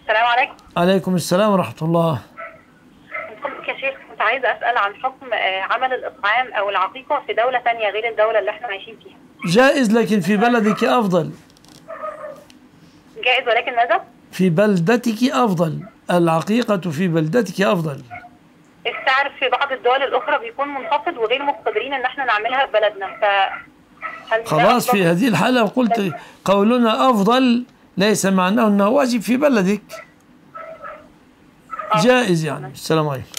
السلام عليكم. عليكم السلام ورحمة الله. يا شيخ كنت عايزة أسأل عن حكم عمل الإطعام أو العقيقة في دولة تانية غير الدولة اللي احنا عايشين فيها. جائز لكن في بلدك أفضل. جائز ولكن ماذا؟ في بلدتك أفضل، العقيقة في بلدتك أفضل. السعر في بعض الدول الأخرى بيكون منخفض وغير مقتدرين إن احنا نعملها في بلدنا، خلاص في هذه الحالة قلت قولنا أفضل ليس معناه أنه واجب في بلدك، جائز يعني. السلام عليكم.